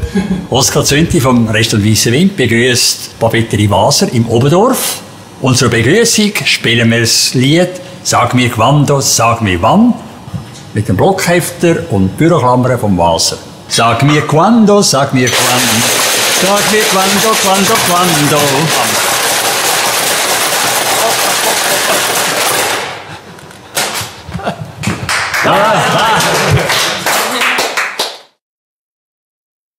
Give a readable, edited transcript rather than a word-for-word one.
Oskar Zünti vom Restaurant Weisse Wind begrüßt Papeterie Waser im Oberdorf. Unsere Begrüßung spielen wir das Lied «Sag mir quando, sag mir wann» mit dem Blockhefter und Büroklammern vom Waser. Sag mir quando, sag mir quando, sag mir quando, quando, quando.